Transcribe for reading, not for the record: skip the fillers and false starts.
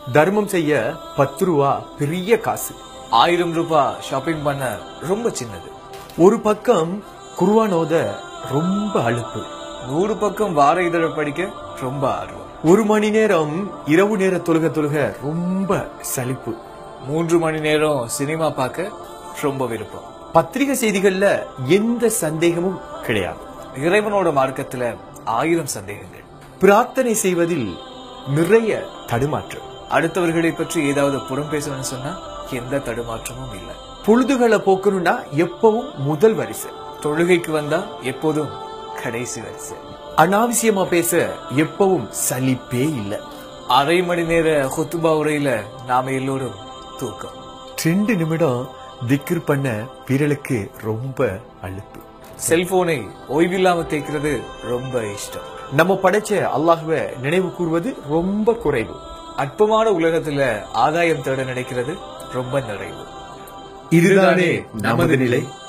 தர்மம் செய்ய 10 ரூபா பெரிய காசு. 1000 ரூபாய் ஷாப்பிங் பண்ண ரொம்ப சின்னது. ஒரு பக்கம் குர்ஆன் ஓத ரொம்ப அலுப்பு. 100 பக்கம் வார இதழ படிக்க ரொம்ப ஆர்வம். 1 மணி நேரம் இரவு நேர தொழுக ரொம்ப சலிப்பு. 3 மணி நேரம் சினிமா பார்க்க ரொம்ப விருப்பம். பத்திரிகை செய்திகள்ல எந்த சந்தேகமும் கிடையாது. இறைவனோட மார்க்கத்துல 1000 சந்தேகங்கள். பிரார்த்தனை செய்வதில் நிறைய தடுமாற்றம். அடுத்தவர்களை பற்றி ஏதாவது புறம் பேசணும்னு சொன்னா எந்த தடுமாற்றமும் இல்லை. பொழுதுகளை போக்கணும்னா எப்பவும் முதல் வரிசை. தொழுகைக்கு வந்தா எப்போதும் கடைசி வரிசை. அனாவசியமா பேச எப்பவும் சலிப்பே இல்லை. அரை மணி நேர ஹுத்துபா உரையில நாம எல்லோரும் தூக்கம். 2 நிமிடம் திக்ர் பண்ண விரலுக்கு ரொம்ப அலுப்பு. செல்போனை ஓய்வில்லாம தேய்க்கிறது ரொம்ப இஷ்டம். நம்ம படைச்ச அல்லாஹ்வை நினைவு கூறுவது ரொம்ப குறைவு. அற்பமான உலகத்துல ஆதாயம் தேட நினைக்கிறது ரொம்ப நிறைவு. இதுதானே நமது நிலை.